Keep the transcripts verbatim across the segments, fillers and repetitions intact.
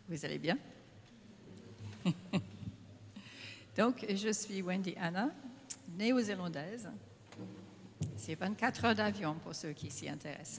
Vous allez bien? Donc, je suis Wendy Anna, néo-zélandaise. C'est vingt-quatre heures d'avion pour ceux qui s'y intéressent.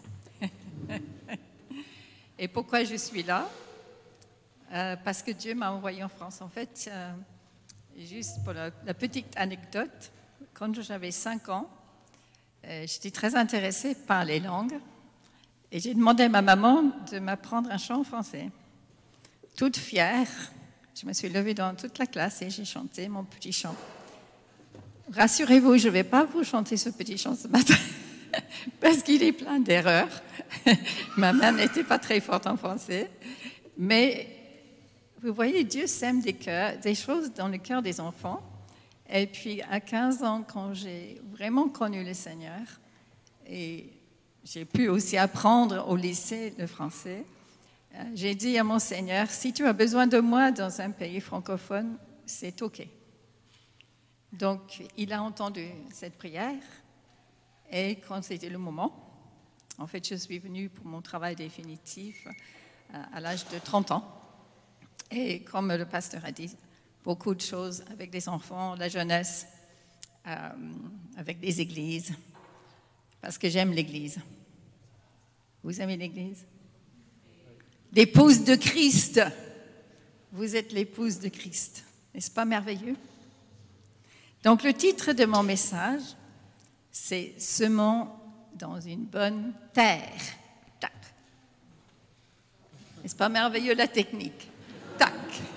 Et pourquoi je suis là? Euh, parce que Dieu m'a envoyée en France. En fait, euh, juste pour la, la petite anecdote, quand j'avais cinq ans, euh, j'étais très intéressée par les langues et j'ai demandé à ma maman de m'apprendre un chant français. Toute fière, je me suis levée dans toute la classe et j'ai chanté mon petit chant. Rassurez-vous, je ne vais pas vous chanter ce petit chant ce matin parce qu'il est plein d'erreurs. Ma mère n'était pas très forte en français, mais vous voyez, Dieu sème des cœurs, des choses dans le cœur des enfants. Et puis à quinze ans, quand j'ai vraiment connu le Seigneur, et j'ai pu aussi apprendre au lycée le français, j'ai dit à mon Seigneur, si tu as besoin de moi dans un pays francophone, c'est OK. Donc, il a entendu cette prière et quand c'était le moment, en fait, je suis venue pour mon travail définitif à l'âge de trente ans. Et comme le pasteur a dit, beaucoup de choses avec des enfants, la jeunesse, euh, avec des églises, parce que j'aime l'église. Vous aimez l'église? L'épouse de Christ. Vous êtes l'épouse de Christ. N'est-ce pas merveilleux? Donc, le titre de mon message, c'est « Semons dans une bonne terre ». Tac. N'est-ce pas merveilleux la technique? Tac.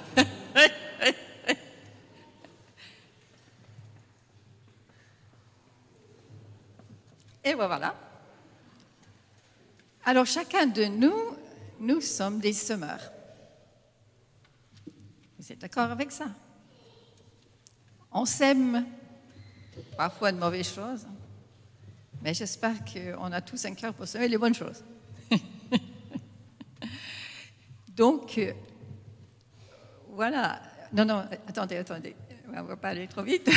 Et voilà. Alors, chacun de nous, nous sommes des semeurs. Vous êtes d'accord avec ça? On sème parfois de mauvaises choses, mais j'espère qu'on a tous un cœur pour semer les bonnes choses. Donc, voilà. Non, non, attendez, attendez. On ne va pas aller trop vite.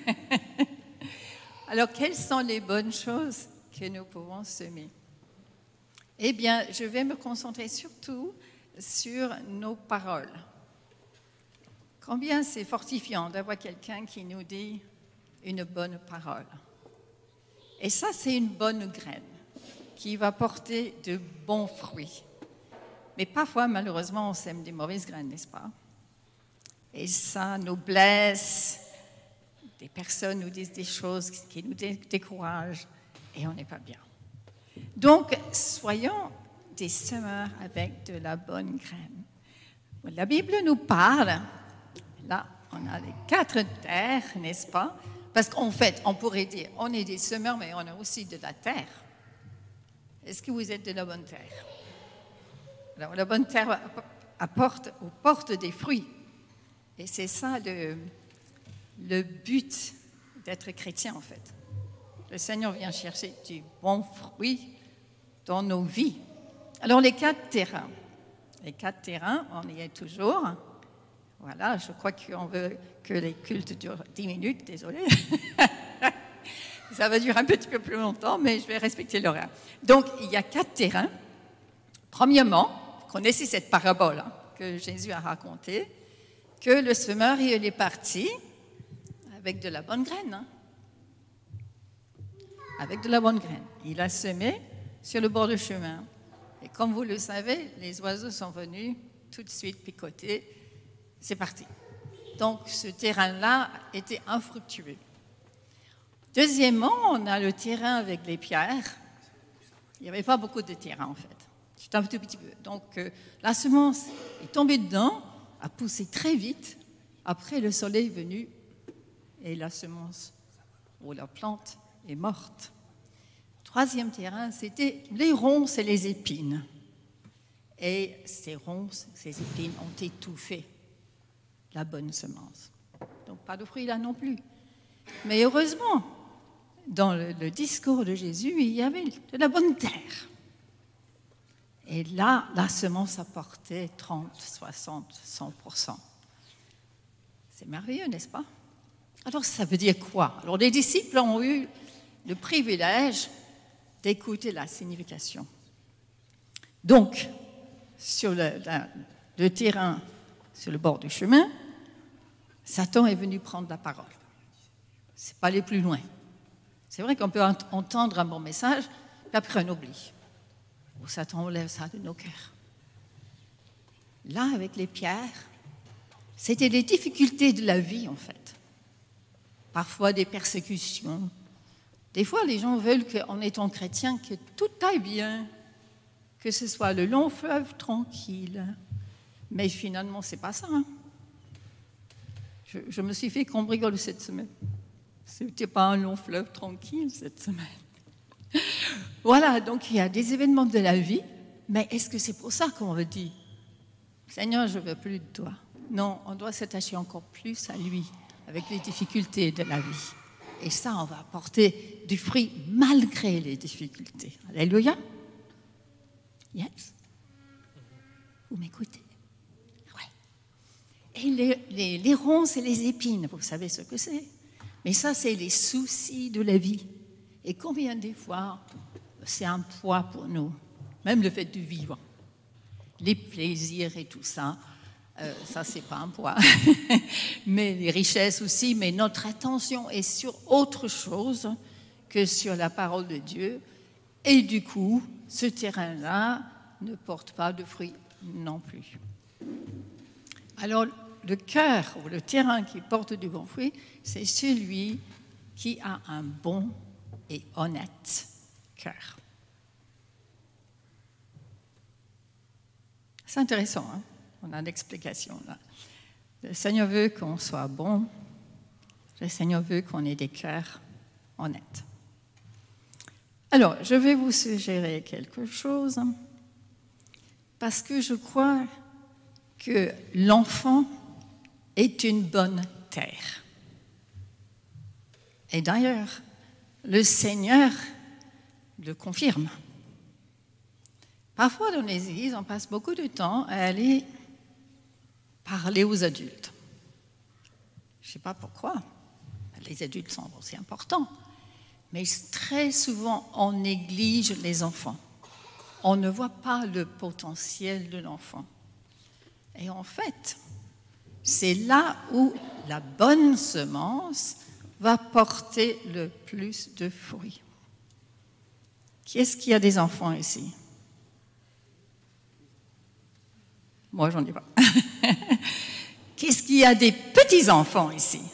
Alors, quelles sont les bonnes choses que nous pouvons semer? Eh bien, je vais me concentrer surtout sur nos paroles. Combien c'est fortifiant d'avoir quelqu'un qui nous dit une bonne parole. Et ça, c'est une bonne graine qui va porter de bons fruits. Mais parfois, malheureusement, on sème des mauvaises graines, n'est-ce pas? Et ça nous blesse. Des personnes nous disent des choses qui nous découragent et on n'est pas bien. Donc, soyons des semeurs avec de la bonne graine. La Bible nous parle, là, on a les quatre terres, n'est-ce pas? Parce qu'en fait, on pourrait dire, on est des semeurs, mais on a aussi de la terre. Est-ce que vous êtes de la bonne terre? Alors, la bonne terre apporte ou porte des fruits. Et c'est ça le, le but d'être chrétien, en fait. Le Seigneur vient chercher du bon fruit dans nos vies. Alors, les quatre terrains. Les quatre terrains, on y est toujours. Voilà, je crois qu'on veut que les cultes durent dix minutes, désolé. Ça va durer un petit peu plus longtemps, mais je vais respecter l'horaire. Donc, il y a quatre terrains. Premièrement, vous connaissez cette parabole hein, que Jésus a racontée, que le semeur, il est parti avec de la bonne graine. Hein. Avec de la bonne graine. Il a semé sur le bord du chemin. Et comme vous le savez, les oiseaux sont venus tout de suite picoter. C'est parti. Donc, ce terrain-là était infructueux. Deuxièmement, on a le terrain avec les pierres. Il n'y avait pas beaucoup de terrain, en fait. Juste un tout petit peu. Donc, euh, la semence est tombée dedans, a poussé très vite. Après, le soleil est venu et la semence ou la plante est morte. Troisième terrain, c'était les ronces et les épines. Et ces ronces, ces épines ont étouffé la bonne semence. Donc, pas de fruits là non plus. Mais heureusement, dans le, le discours de Jésus, il y avait de la bonne terre. Et là, la semence apportait trente, soixante, cent pour cent. C'est merveilleux, n'est-ce pas? Alors, ça veut dire quoi? Alors, les disciples ont eu le privilège d'écouter la signification. Donc, sur le, la, de terrain sur le bord du chemin, Satan est venu prendre la parole. C'est pas aller plus loin. C'est vrai qu'on peut entendre un bon message, puis après on oublie. Ou Satan enlève ça de nos cœurs. Là, avec les pierres, c'était les difficultés de la vie, en fait. Parfois des persécutions. Des fois, les gens veulent qu'en étant chrétien, que tout aille bien, que ce soit le long fleuve tranquille. Mais finalement, ce n'est pas ça. Hein. Je, je me suis fait cambriole cette semaine. Ce n'était pas un long fleuve tranquille cette semaine. Voilà, donc il y a des événements de la vie, mais est-ce que c'est pour ça qu'on veut dire « Seigneur, je ne veux plus de toi ». Non, on doit s'attacher encore plus à lui, avec les difficultés de la vie. Et ça, on va apporter du fruit malgré les difficultés. Alléluia. Yes. Vous m'écoutez? Oui. Et les, les, les ronces et les épines, vous savez ce que c'est? Mais ça, c'est les soucis de la vie. Et combien des fois, c'est un poids pour nous, même le fait de vivre. Les plaisirs et tout ça, euh, ça, c'est pas un poids. Mais les richesses aussi, mais notre attention est sur autre chose que sur la parole de Dieu. Et du coup, ce terrain-là ne porte pas de fruits non plus. Alors, le cœur ou le terrain qui porte du bon fruit, c'est celui qui a un bon et honnête cœur. C'est intéressant, hein? On a l'explication là. Le Seigneur veut qu'on soit bon, le Seigneur veut qu'on ait des cœurs honnêtes. Alors, je vais vous suggérer quelque chose, parce que je crois que l'enfant est une bonne terre. Et d'ailleurs, le Seigneur le confirme. Parfois, dans les églises, on passe beaucoup de temps à aller parler aux adultes. Je ne sais pas pourquoi. Les adultes sont aussi importants. Mais très souvent, on néglige les enfants. On ne voit pas le potentiel de l'enfant. Et en fait, c'est là où la bonne semence va porter le plus de fruits. Qui est-ce qui a des enfants ici? Moi, j'en ai pas. Qu'est-ce qu'il y a des petits-enfants ici?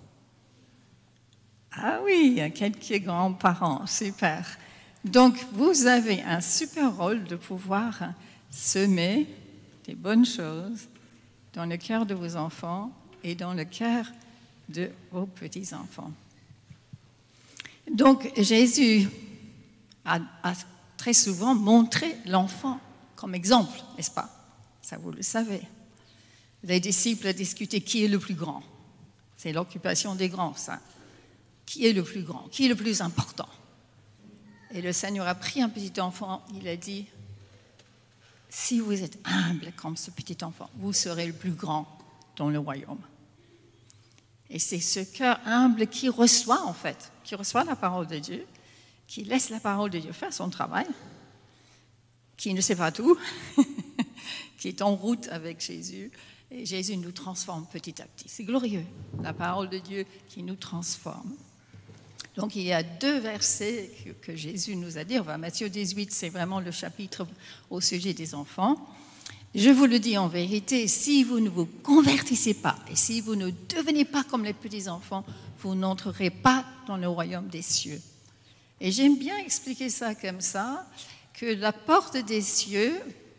Ah oui, il y a quelques grands-parents, super. Donc, vous avez un super rôle de pouvoir semer des bonnes choses dans le cœur de vos enfants et dans le cœur de vos petits-enfants. Donc, Jésus a, a très souvent montré l'enfant comme exemple, n'est-ce pas? Ça, vous le savez. Les disciples discutaient qui est le plus grand. C'est l'occupation des grands, ça. Qui est le plus grand? Qui est le plus important? Et le Seigneur a pris un petit enfant, il a dit, si vous êtes humble comme ce petit enfant, vous serez le plus grand dans le royaume. Et c'est ce cœur humble qui reçoit, en fait, qui reçoit la parole de Dieu, qui laisse la parole de Dieu faire son travail, qui ne sait pas tout, qui est en route avec Jésus, et Jésus nous transforme petit à petit. C'est glorieux, la parole de Dieu qui nous transforme. Donc, il y a deux versets que, que Jésus nous a dit. Enfin, Matthieu dix-huit, c'est vraiment le chapitre au sujet des enfants. Je vous le dis en vérité, si vous ne vous convertissez pas et si vous ne devenez pas comme les petits-enfants, vous n'entrerez pas dans le royaume des cieux. Et j'aime bien expliquer ça comme ça, que la porte des cieux,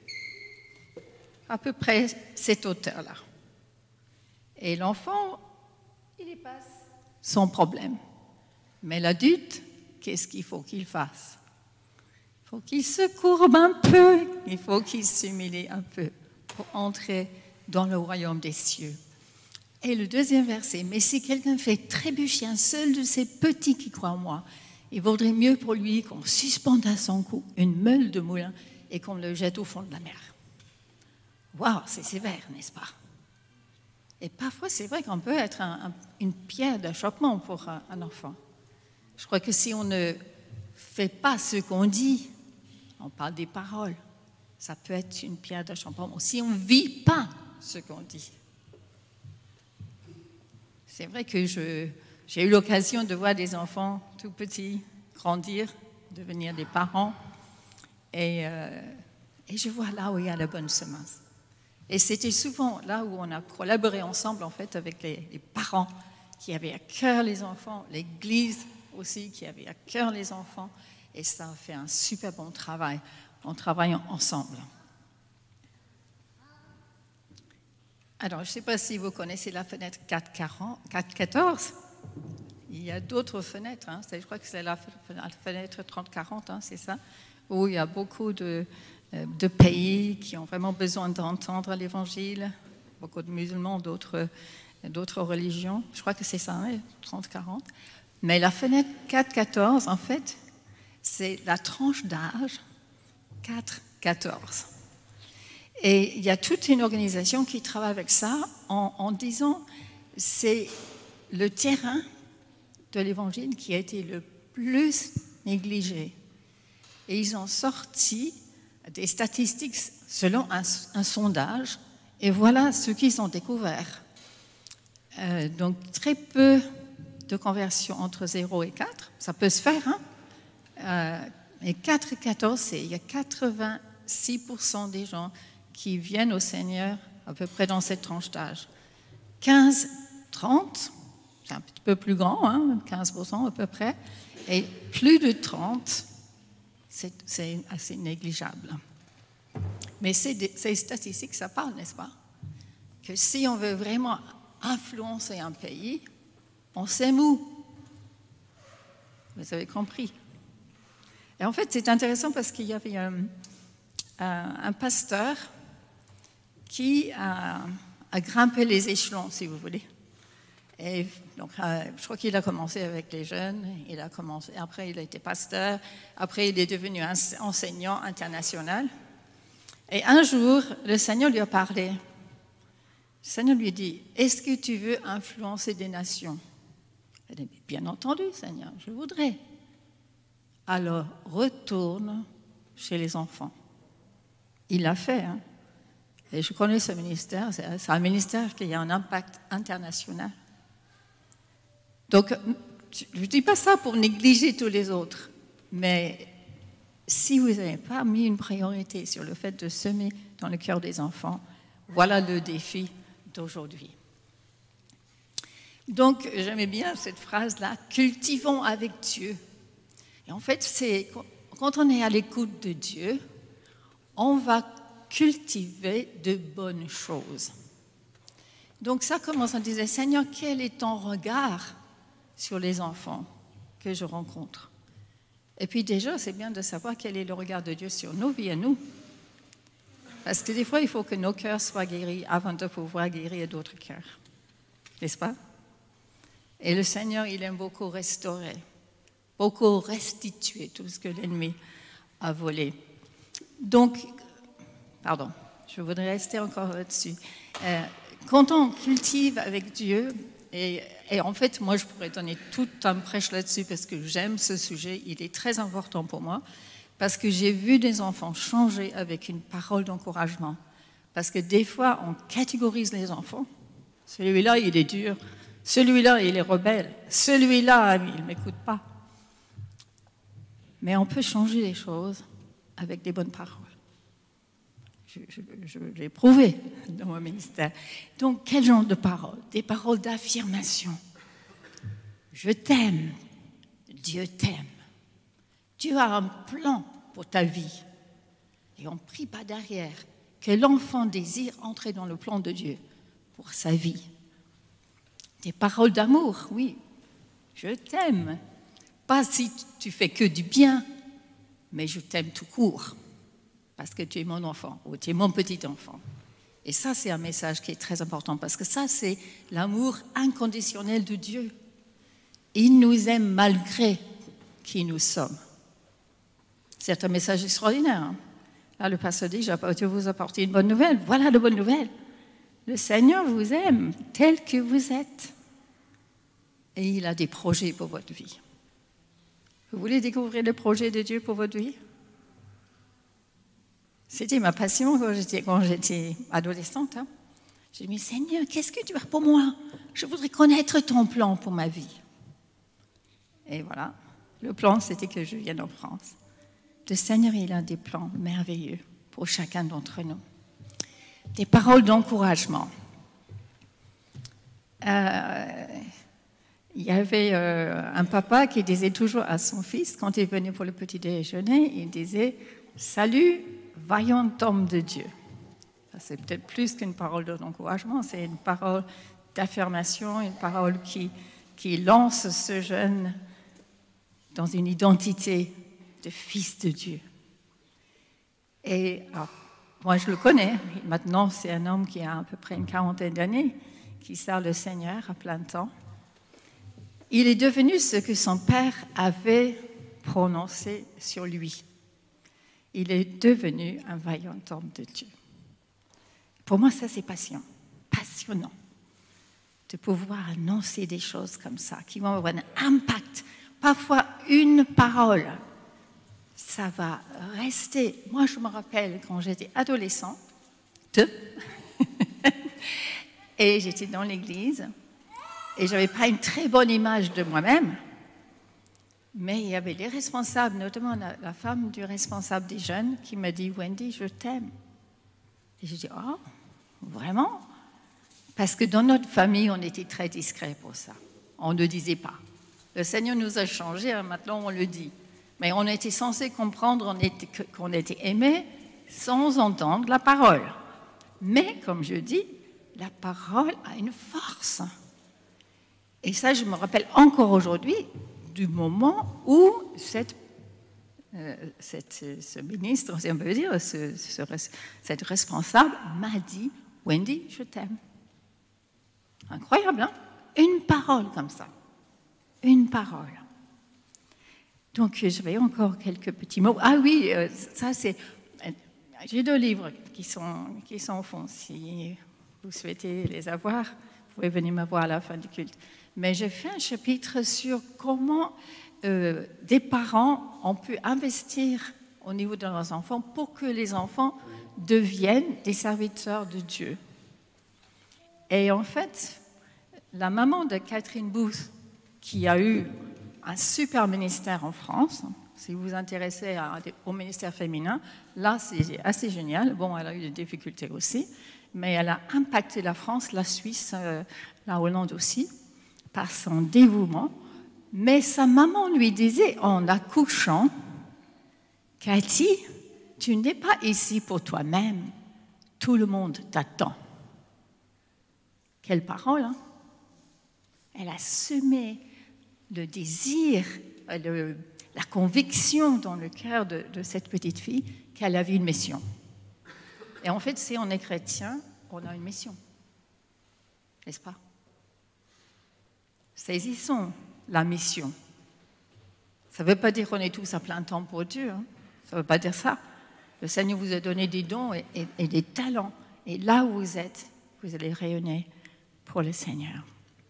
à peu près cette hauteur-là. Et l'enfant, il y passe sans problème. Mais l'adulte, qu'est-ce qu'il faut qu'il fasse? Il faut qu'il se courbe un peu, il faut qu'il s'humilie un peu pour entrer dans le royaume des cieux. Et le deuxième verset, mais si quelqu'un fait trébucher un seul de ces petits qui croient en moi, il vaudrait mieux pour lui qu'on suspende à son cou une meule de moulin et qu'on le jette au fond de la mer. Waouh, c'est sévère, n'est-ce pas? Et parfois, c'est vrai qu'on peut être un, un, une pierre d'achoppement pour un, un enfant. Je crois que si on ne fait pas ce qu'on dit, on parle des paroles, ça peut être une pierre d'achoppement si on ne vit pas ce qu'on dit. C'est vrai que je, j'ai eu l'occasion de voir des enfants tout petits grandir, devenir des parents, et, euh, et je vois là où il y a la bonne semence. Et c'était souvent là où on a collaboré ensemble en fait avec les, les parents qui avaient à cœur les enfants, l'Église aussi qui avait à cœur les enfants, et ça a fait un super bon travail en travaillant ensemble. Alors, je ne sais pas si vous connaissez la fenêtre quatre quatorze. Il y a d'autres fenêtres, hein. Je crois que c'est la fenêtre trente quarante, hein, c'est ça, où il y a beaucoup de, de pays qui ont vraiment besoin d'entendre l'Évangile, beaucoup de musulmans, d'autres, d'autres religions. Je crois que c'est ça, hein, trente quarante. Mais la fenêtre quatre quatorze, en fait, c'est la tranche d'âge quatre quatorze. Et il y a toute une organisation qui travaille avec ça en, en disant c'est le terrain de l'Évangile qui a été le plus négligé. Et ils ont sorti des statistiques selon un, un sondage, et voilà ce qu'ils ont découvert. Euh, donc très peu de conversion entre zéro et quatre, ça peut se faire, hein. Euh, et quatre et quatorze, c'est, il y a quatre-vingt-six pour cent des gens qui viennent au Seigneur à peu près dans cette tranche d'âge. quinze trente, c'est un petit peu plus grand, hein, quinze pour cent à peu près, et plus de trente, c'est, c'est assez négligeable. Mais ces, ces statistiques, ça parle, n'est-ce pas? Que si on veut vraiment influencer un pays, on sème où? Vous avez compris. Et en fait, c'est intéressant parce qu'il y avait un, un, un pasteur qui a, a grimpé les échelons, si vous voulez. Et donc, euh, je crois qu'il a commencé avec les jeunes, il a commencé, après il a été pasteur, après il est devenu enseignant international. Et un jour, le Seigneur lui a parlé. Le Seigneur lui dit, est-ce que tu veux influencer des nations? Il a dit, bien entendu, Seigneur, je voudrais. Alors, retourne chez les enfants. Il l'a fait, hein. Et je connais ce ministère, c'est un ministère qui a un impact international. Donc, je ne dis pas ça pour négliger tous les autres, mais si vous n'avez pas mis une priorité sur le fait de semer dans le cœur des enfants, voilà le défi d'aujourd'hui. Donc, j'aimais bien cette phrase-là, « cultivons avec Dieu ». Et en fait, c'est, quand on est à l'écoute de Dieu, on va cultiver de bonnes choses. Donc ça commence en disant, Seigneur, quel est ton regard sur les enfants que je rencontre? Et puis déjà, c'est bien de savoir quel est le regard de Dieu sur nos vies à nous. Parce que des fois, il faut que nos cœurs soient guéris avant de pouvoir guérir d'autres cœurs. N'est-ce pas? Et le Seigneur, il aime beaucoup restaurer, beaucoup restituer tout ce que l'ennemi a volé. Donc, pardon, je voudrais rester encore là-dessus. Euh, quand on cultive avec Dieu, et, et en fait, moi, je pourrais donner tout un prêche là-dessus parce que j'aime ce sujet, il est très important pour moi, parce que j'ai vu des enfants changer avec une parole d'encouragement. Parce que des fois, on catégorise les enfants. Celui-là, il est dur. Celui-là, il est rebelle. Celui-là, il ne m'écoute pas. Mais on peut changer les choses avec des bonnes paroles. Je, je, je l'ai prouvé dans mon ministère. Donc, quel genre de paroles? Des paroles d'affirmation. Je t'aime. Dieu t'aime. Dieu a un plan pour ta vie. Et on ne prie pas derrière que l'enfant désire entrer dans le plan de Dieu pour sa vie. Des paroles d'amour, oui. Je t'aime. Pas si tu fais que du bien, mais je t'aime tout court. Parce que tu es mon enfant ou tu es mon petit enfant. Et ça, c'est un message qui est très important parce que ça, c'est l'amour inconditionnel de Dieu. Il nous aime malgré qui nous sommes. C'est un message extraordinaire. Hein? Là, le pasteur dit, je vais vous apporter une bonne nouvelle. Voilà la bonne nouvelle. Le Seigneur vous aime tel que vous êtes. Et il a des projets pour votre vie. Vous voulez découvrir le projet de Dieu pour votre vie? C'était ma passion quand j'étais, quand j'étais adolescente. Hein. J'ai dit, Seigneur, qu'est-ce que tu as pour moi? Je voudrais connaître ton plan pour ma vie. Et voilà, le plan, c'était que je vienne en France. Le Seigneur, il a des plans merveilleux pour chacun d'entre nous. Des paroles d'encouragement. Euh, il y avait euh, un papa qui disait toujours à son fils, quand il venait pour le petit déjeuner, il disait « Salut, vaillant homme de Dieu ». C'est peut-être plus qu'une parole d'encouragement, c'est une parole d'affirmation, une parole qui, qui lance ce jeune dans une identité de fils de Dieu. Et alors, moi, je le connais. Maintenant, c'est un homme qui a à peu près une quarantaine d'années, qui sert le Seigneur à plein temps. Il est devenu ce que son père avait prononcé sur lui. Il est devenu un vaillant homme de Dieu. Pour moi, ça, c'est passionnant. Passionnant de pouvoir annoncer des choses comme ça, qui vont avoir un impact. Parfois, une parole, ça va rester. Moi, je me rappelle quand j'étais adolescente, et j'étais dans l'église, et je n'avais pas une très bonne image de moi-même, mais il y avait les responsables, notamment la, la femme du responsable des jeunes, qui m'a dit « Wendy, je t'aime ». Et j'ai dit « Oh, vraiment ?» Parce que dans notre famille, on était très discret pour ça. On ne disait pas. Le Seigneur nous a changés, hein, maintenant on le dit. Mais on était censé comprendre on était, qu'on était aimé sans entendre la parole. Mais, comme je dis, la parole a une force. Et ça, je me rappelle encore aujourd'hui du moment où cette, euh, cette, ce ministre, si on peut dire, ce, ce, cette responsable m'a dit « Wendy, je t'aime ». Incroyable, hein? Une parole comme ça. Une parole. Donc, j'avais encore quelques petits mots. Ah oui, euh, ça c'est... J'ai deux livres qui sont, qui sont au fond. Si vous souhaitez les avoir, vous pouvez venir me voir à la fin du culte. Mais j'ai fait un chapitre sur comment euh, des parents ont pu investir au niveau de leurs enfants pour que les enfants deviennent des serviteurs de Dieu. Et en fait, la maman de Catherine Booth, qui a eu un super ministère en France, si vous vous intéressez à, au ministère féminin, là, c'est assez génial. Bon, elle a eu des difficultés aussi, mais elle a impacté la France, la Suisse, euh, la Hollande aussi, par son dévouement. Mais sa maman lui disait, en accouchant, « Cathy, tu n'es pas ici pour toi-même, tout le monde t'attend. » Quelle parole, hein? Elle a semé le désir, le, la conviction dans le cœur de, de cette petite fille qu'elle avait une mission. Et en fait, si on est chrétien, on a une mission. N'est-ce pas? Saisissons la mission. Ça ne veut pas dire qu'on est tous à plein temps pour Dieu. Hein. Ça ne veut pas dire ça. Le Seigneur vous a donné des dons et, et, et des talents. Et là où vous êtes, vous allez rayonner pour le Seigneur.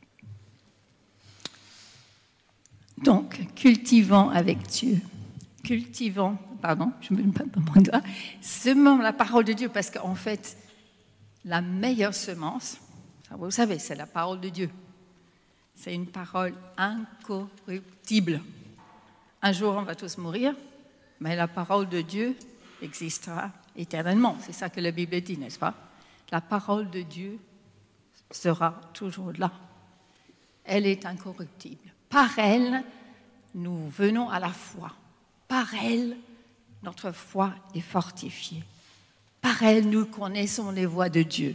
Donc, cultivons avec Dieu. Cultivons, pardon, je ne me mets pas mon doigt, semons la parole de Dieu, parce qu'en fait, la meilleure semence, vous savez, c'est la parole de Dieu. C'est une parole incorruptible. Un jour, on va tous mourir, mais la parole de Dieu existera éternellement. C'est ça que la Bible dit, n'est-ce pas? La parole de Dieu sera toujours là. Elle est incorruptible. Par elle, nous venons à la foi. Par elle, notre foi est fortifiée. Par elle, nous connaissons les voies de Dieu.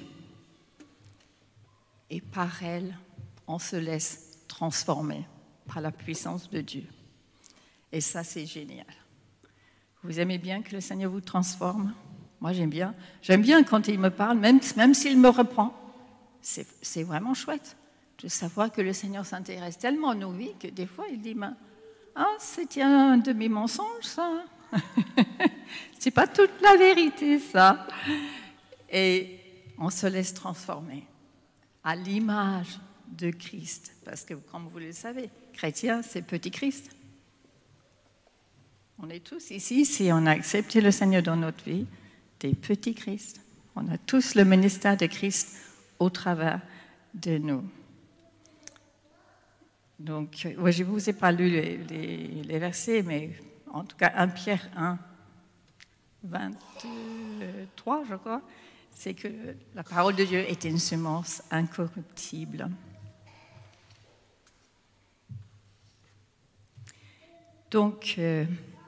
Et par elle, on se laisse transformer par la puissance de Dieu. Et ça, c'est génial. Vous aimez bien que le Seigneur vous transforme? Moi, j'aime bien. J'aime bien quand il me parle, même, même s'il me reprend. C'est, c'est vraiment chouette de savoir que le Seigneur s'intéresse tellement à nos vies que des fois, il dit ben, « Ah, c'est un demi-mensonge, ça. C'est pas toute la vérité, ça. » Et on se laisse transformer à l'image de Christ. Parce que, comme vous le savez, chrétien, c'est petit Christ. On est tous ici, si on a accepté le Seigneur dans notre vie, des petits Christ. On a tous le ministère de Christ au travers de nous. Donc, ouais, je ne vous ai pas lu les, les, les versets, mais en tout cas, un Pierre un, vingt-trois, je crois, c'est que la parole de Dieu est une semence incorruptible. Donc, euh,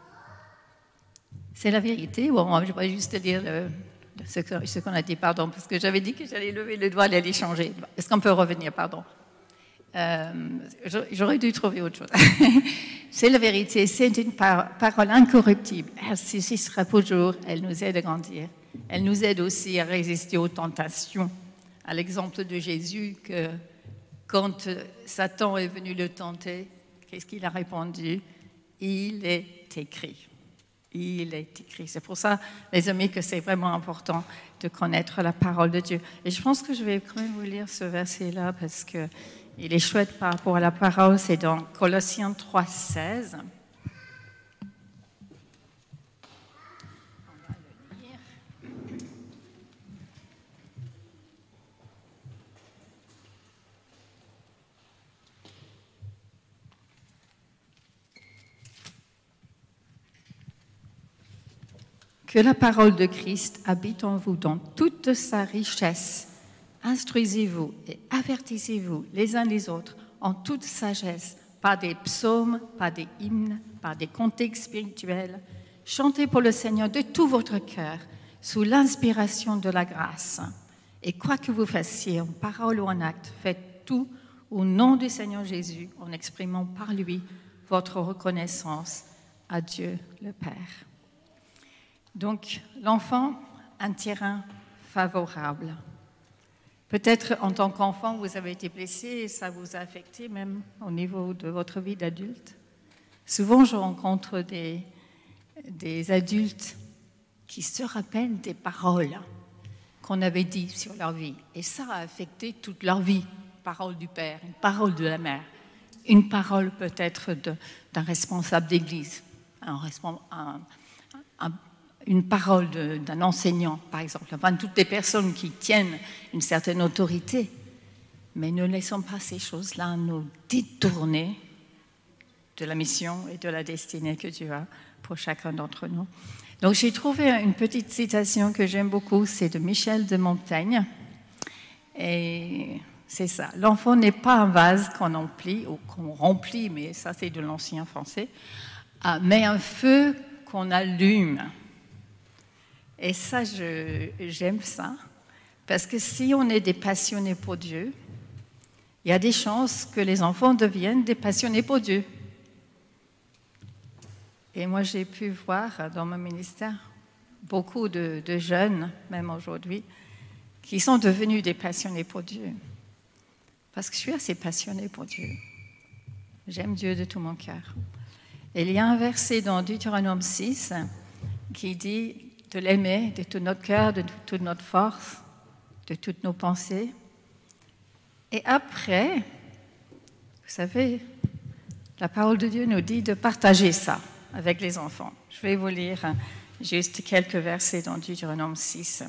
c'est la vérité. Bon, je vais juste dire le, ce, que, ce qu'on a dit, pardon, parce que j'avais dit que j'allais lever le doigt et aller changer. Est-ce qu'on peut revenir, pardon? Euh, j'aurais dû trouver autre chose. C'est la vérité, c'est une par parole incorruptible. Elle subsistera toujours, elle nous aide à grandir. Elle nous aide aussi à résister aux tentations. À l'exemple de Jésus, que quand Satan est venu le tenter, qu'est-ce qu'il a répondu? Il est écrit. Il est écrit. C'est pour ça, les amis, que c'est vraiment important de connaître la parole de Dieu. Et je pense que je vais quand même vous lire ce verset-là parce que il est chouette par rapport à la parole. C'est dans Colossiens trois, seize. On va le lire. Que la parole de Christ habite en vous dans toute sa richesse. Instruisez-vous et avertissez-vous les uns les autres en toute sagesse, par des psaumes, par des hymnes, par des cantiques spirituels. Chantez pour le Seigneur de tout votre cœur, sous l'inspiration de la grâce. Et quoi que vous fassiez en parole ou en acte, faites tout au nom du Seigneur Jésus, en exprimant par lui votre reconnaissance à Dieu le Père. Donc, l'enfant, un terrain favorable. Peut-être en tant qu'enfant, vous avez été blessé et ça vous a affecté même au niveau de votre vie d'adulte. Souvent, je rencontre des, des adultes qui se rappellent des paroles qu'on avait dites sur leur vie. Et ça a affecté toute leur vie. Une parole du père, une parole de la mère, une parole peut-être d'un responsable d'église, un, un, un une parole d'un enseignant, par exemple, enfin toutes les personnes qui tiennent une certaine autorité. Mais ne laissons pas ces choses-là nous détourner de la mission et de la destinée que Dieu a pour chacun d'entre nous. Donc j'ai trouvé une petite citation que j'aime beaucoup, c'est de Michel de Montaigne. Et c'est ça, l'enfant n'est pas un vase qu'on emplit, ou qu'on remplit, mais ça c'est de l'ancien français, mais un feu qu'on allume. Et ça, j'aime ça, parce que si on est des passionnés pour Dieu, il y a des chances que les enfants deviennent des passionnés pour Dieu. Et moi, j'ai pu voir dans mon ministère beaucoup de, de jeunes, même aujourd'hui, qui sont devenus des passionnés pour Dieu. Parce que je suis assez passionnée pour Dieu. J'aime Dieu de tout mon cœur. Et il y a un verset dans Deutéronome six qui dit de l'aimer de tout notre cœur, de toute notre force, de toutes nos pensées. Et après, vous savez, la parole de Dieu nous dit de partager ça avec les enfants. Je vais vous lire juste quelques versets dans Deutéronome six.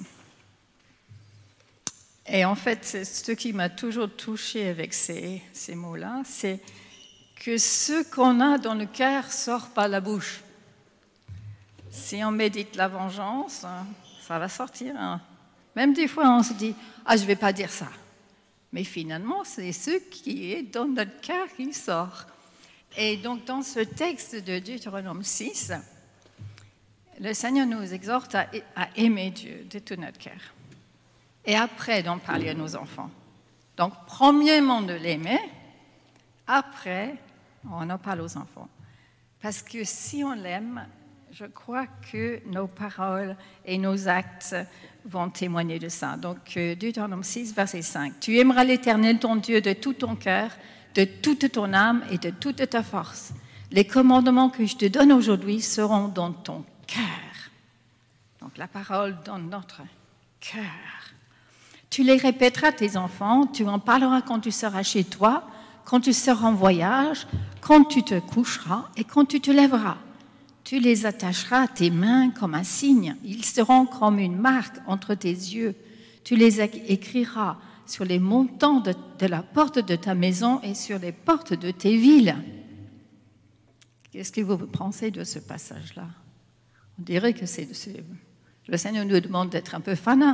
Et en fait, ce qui m'a toujours touchée avec ces, ces mots-là, c'est que ce qu'on a dans le cœur sort par la bouche. Si on médite la vengeance, ça va sortir. Hein. Même des fois, on se dit « Ah, je ne vais pas dire ça ». Mais finalement, c'est ce qui est dans notre cœur qui sort. Et donc, dans ce texte de Deutéronome six, le Seigneur nous exhorte à, à aimer Dieu de tout notre cœur. Et après, d'en parler à nos enfants. Donc, premièrement, de l'aimer. Après, on en parle aux enfants. Parce que si on l'aime, je crois que nos paroles et nos actes vont témoigner de ça. Donc, Deutéronome six, verset cinq. « Tu aimeras l'Éternel, ton Dieu, de tout ton cœur, de toute ton âme et de toute ta force. Les commandements que je te donne aujourd'hui seront dans ton cœur. » Donc, la parole dans notre cœur. « Tu les répéteras à tes enfants, tu en parleras quand tu seras chez toi, quand tu seras en voyage, quand tu te coucheras et quand tu te lèveras. Tu les attacheras à tes mains comme un signe. Ils seront comme une marque entre tes yeux. Tu les écriras sur les montants de, de la porte de ta maison et sur les portes de tes villes. Qu'est-ce que vous pensez de ce passage-là? On dirait que c'est, c'est... le Seigneur nous demande d'être un peu fanat,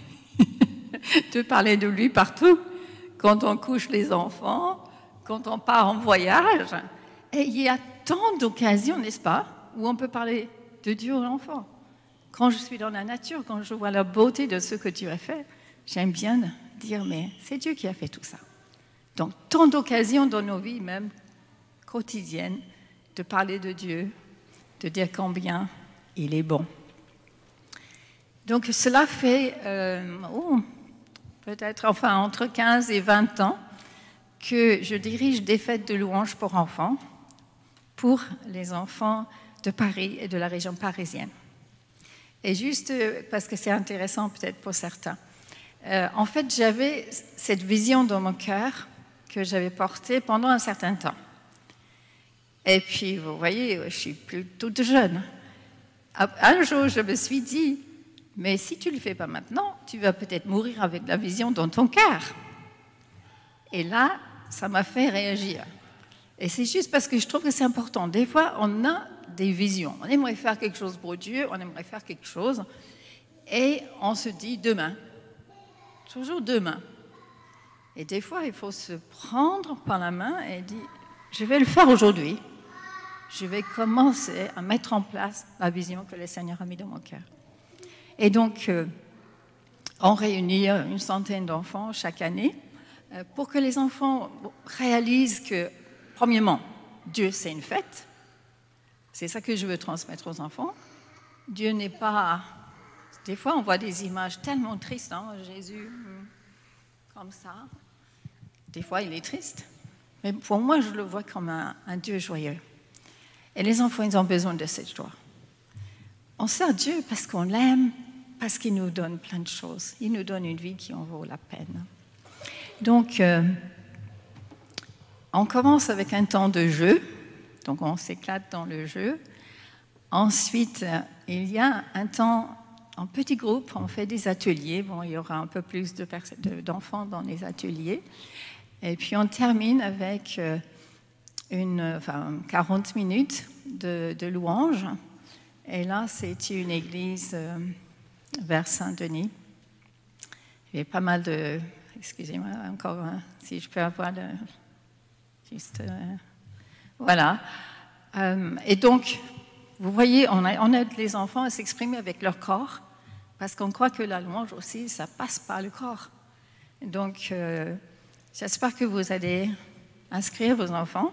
de parler de lui partout, quand on couche les enfants, quand on part en voyage. Et il y a tant d'occasions, n'est-ce pas, où on peut parler de Dieu aux enfants. Quand je suis dans la nature, quand je vois la beauté de ce que tu as fait, j'aime bien dire, mais c'est Dieu qui a fait tout ça. Donc, tant d'occasions dans nos vies, même quotidiennes, de parler de Dieu, de dire combien il est bon. Donc, cela fait euh, oh, peut-être enfin, entre quinze et vingt ans que je dirige des fêtes de louanges pour enfants, pour les enfants de Paris et de la région parisienne. Et juste parce que c'est intéressant peut-être pour certains, euh, en fait, j'avais cette vision dans mon cœur que j'avais portée pendant un certain temps. Et puis, vous voyez, je suis plus toute jeune. Un jour, je me suis dit, mais si tu ne le fais pas maintenant, tu vas peut-être mourir avec la vision dans ton cœur. Et là, ça m'a fait réagir. Et c'est juste parce que je trouve que c'est important. Des fois, on a des visions. On aimerait faire quelque chose pour Dieu, on aimerait faire quelque chose, et on se dit demain. Toujours demain. Et des fois, il faut se prendre par la main et dire, je vais le faire aujourd'hui. Je vais commencer à mettre en place la vision que le Seigneur a mis dans mon cœur. Et donc, euh, on réunit une centaine d'enfants chaque année euh, pour que les enfants réalisent que, premièrement, Dieu, c'est une fête. C'est ça que je veux transmettre aux enfants. Dieu n'est pas... Des fois, on voit des images tellement tristes, hein, Jésus, comme ça. Des fois, il est triste. Mais pour moi, je le vois comme un, un Dieu joyeux. Et les enfants, ils ont besoin de cette joie. On sert Dieu parce qu'on l'aime, parce qu'il nous donne plein de choses. Il nous donne une vie qui en vaut la peine. Donc, euh, on commence avec un temps de jeu. Donc, on s'éclate dans le jeu. Ensuite, euh, il y a un temps en petit groupe. On fait des ateliers. Bon, il y aura un peu plus de pers- de, d'enfants dans les ateliers. Et puis, on termine avec... Euh, Une, enfin, quarante minutes de, de louanges. Et là, c'est une église euh, vers Saint-Denis. Il y a pas mal de... Excusez-moi, encore, hein, si je peux avoir le... Juste... Euh, voilà. Euh, et donc, vous voyez, on, a, on aide les enfants à s'exprimer avec leur corps, parce qu'on croit que la louange aussi, ça passe par le corps. Donc, euh, j'espère que vous allez inscrire vos enfants.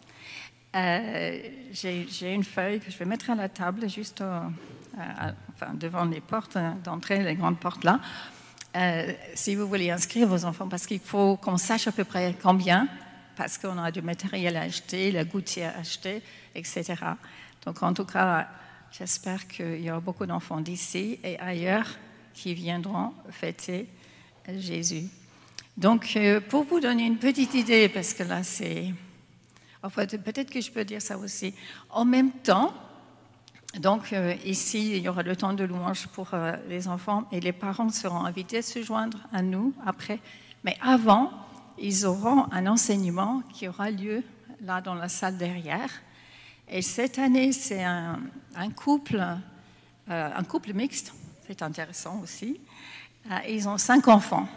Euh, j'ai, j'ai une feuille que je vais mettre à la table, juste au, à, enfin, devant les portes d'entrée, les grandes portes là. Euh, si vous voulez inscrire vos enfants, parce qu'il faut qu'on sache à peu près combien, parce qu'on a du matériel à acheter, la gouttière à acheter, et cetera. Donc en tout cas, j'espère qu'il y aura beaucoup d'enfants d'ici et ailleurs qui viendront fêter Jésus. Donc euh, pour vous donner une petite idée, parce que là c'est... Enfin, peut-être que je peux dire ça aussi. En même temps, donc euh, ici, il y aura le temps de louange pour euh, les enfants et les parents seront invités à se joindre à nous après. Mais avant, ils auront un enseignement qui aura lieu là dans la salle derrière. Et cette année, c'est un, un couple, euh, un couple mixte. C'est intéressant aussi. Euh, ils ont cinq enfants.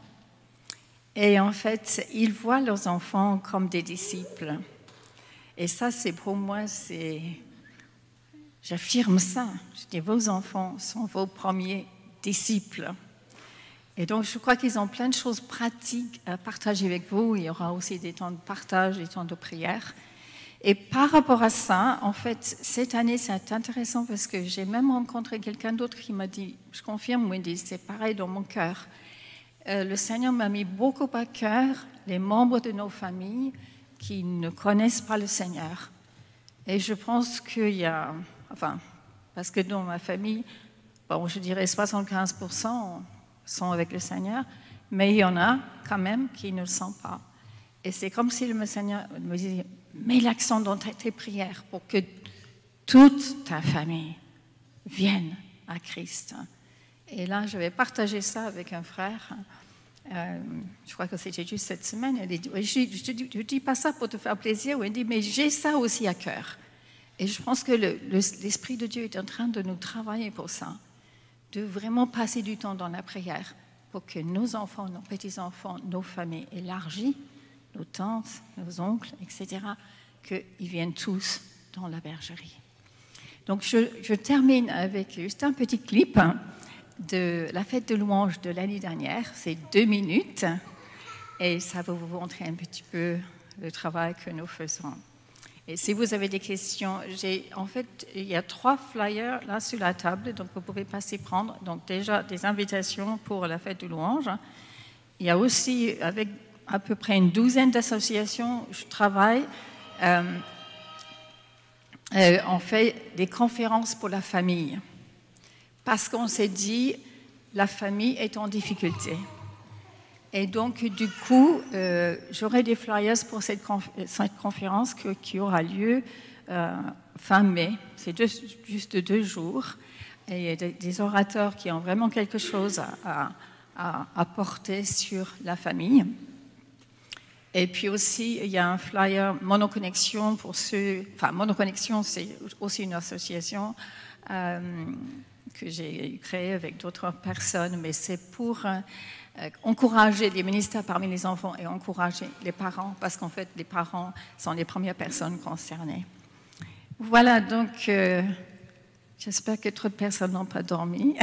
Et en fait, ils voient leurs enfants comme des disciples. Et ça, c'est pour moi, c'est... J'affirme ça. Je dis, vos enfants sont vos premiers disciples. Et donc, je crois qu'ils ont plein de choses pratiques à partager avec vous. Il y aura aussi des temps de partage, des temps de prière. Et par rapport à ça, en fait, cette année, c'est intéressant parce que j'ai même rencontré quelqu'un d'autre qui m'a dit, je confirme, Wendy, c'est pareil dans mon cœur. Euh, le Seigneur m'a mis beaucoup à cœur les membres de nos familles qui ne connaissent pas le Seigneur. Et je pense qu'il y a, enfin, parce que dans ma famille, bon, je dirais soixante-quinze pour cent sont avec le Seigneur, mais il y en a quand même qui ne le sont pas. Et c'est comme si le Seigneur me disait, mets l'accent dans tes prières pour que toute ta famille vienne à Christ. Et là, je vais partager ça avec un frère. Euh, je crois que c'était juste cette semaine. Il dit, je ne dis pas ça pour te faire plaisir. Il dit, mais j'ai ça aussi à cœur. Et je pense que le, le, l'Esprit de Dieu est en train de nous travailler pour ça, de vraiment passer du temps dans la prière pour que nos enfants, nos petits-enfants, nos familles élargies, nos tantes, nos oncles, et cetera, qu'ils viennent tous dans la bergerie. Donc, je, je termine avec juste un petit clip de la fête de louange de l'année dernière. C'est deux minutes et ça va vous montrer un petit peu le travail que nous faisons. Et si vous avez des questions, j'ai, en fait, il y a trois flyers là sur la table, donc vous pouvez passer prendre. Donc, déjà, des invitations pour la fête de louange. Il y a aussi, avec à peu près une douzaine d'associations, je travaille. Euh, Euh, on fait des conférences pour la famille parce qu'on s'est dit la famille est en difficulté et donc du coup euh, j'aurai des flyers pour cette, conf- cette conférence que, qui aura lieu euh, fin mai. C'est deux, juste deux jours et il y a des, des orateurs qui ont vraiment quelque chose à, à, à porter sur la famille. Et puis aussi, il y a un flyer Monoconnexion pour ceux... Enfin, Monoconnexion, c'est aussi une association euh, que j'ai créée avec d'autres personnes, mais c'est pour euh, encourager les ministères parmi les enfants et encourager les parents, parce qu'en fait, les parents sont les premières personnes concernées. Voilà, donc, euh, j'espère que trop de personnes n'ont pas dormi.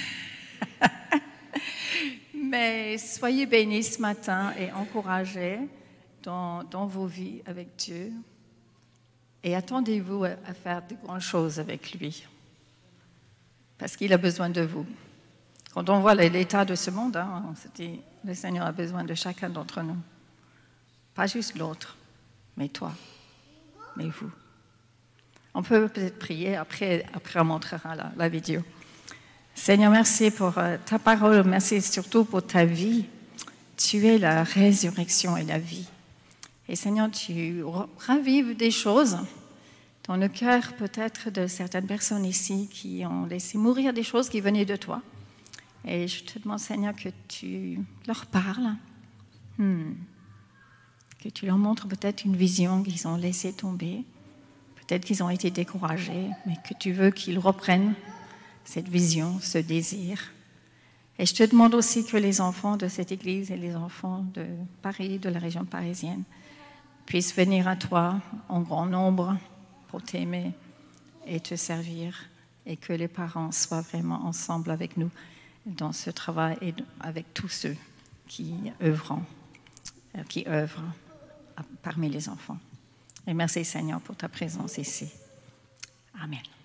Mais soyez bénis ce matin et encouragés dans, dans vos vies avec Dieu. Et attendez-vous à, à faire de grandes choses avec lui. Parce qu'il a besoin de vous. Quand on voit l'état de ce monde, hein, on se dit, le Seigneur a besoin de chacun d'entre nous. Pas juste l'autre, mais toi, mais vous. On peut peut-être prier, après, après on montrera la, la vidéo. Seigneur, merci pour euh, ta parole, merci surtout pour ta vie. Tu es la résurrection et la vie. Et Seigneur, tu ravives des choses dans le cœur peut-être de certaines personnes ici qui ont laissé mourir des choses qui venaient de toi. Et je te demande, Seigneur, que tu leur parles, hmm. que tu leur montres peut-être une vision qu'ils ont laissée tomber, peut-être qu'ils ont été découragés, mais que tu veux qu'ils reprennent cette vision, ce désir. Et je te demande aussi que les enfants de cette église et les enfants de Paris, de la région parisienne, puissent venir à toi en grand nombre pour t'aimer et te servir, et que les parents soient vraiment ensemble avec nous dans ce travail et avec tous ceux qui œuvrent, qui œuvrent parmi les enfants. Et merci Seigneur pour ta présence ici. Amen.